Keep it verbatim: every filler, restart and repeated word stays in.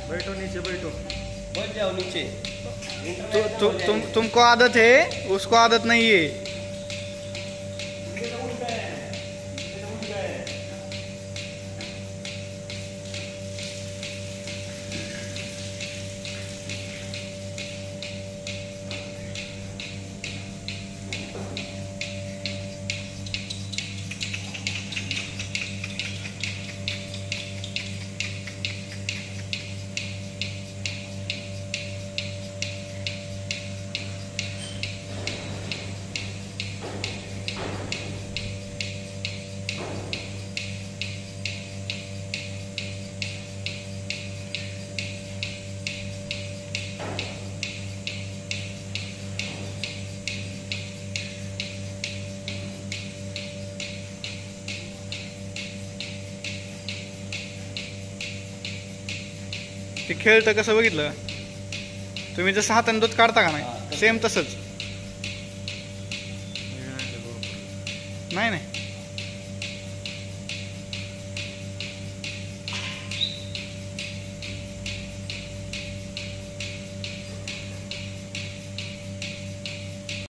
बैठो नीचे बैठो। बैठ जाओ नीचे। तु, तु, तुम तुमको आदत है, उसको आदत नहीं है। ते खेळतं कसं बघितलं तुम्ही, जसं हाताने दूध काढता का नाही, सेम तसंच. नाही नाही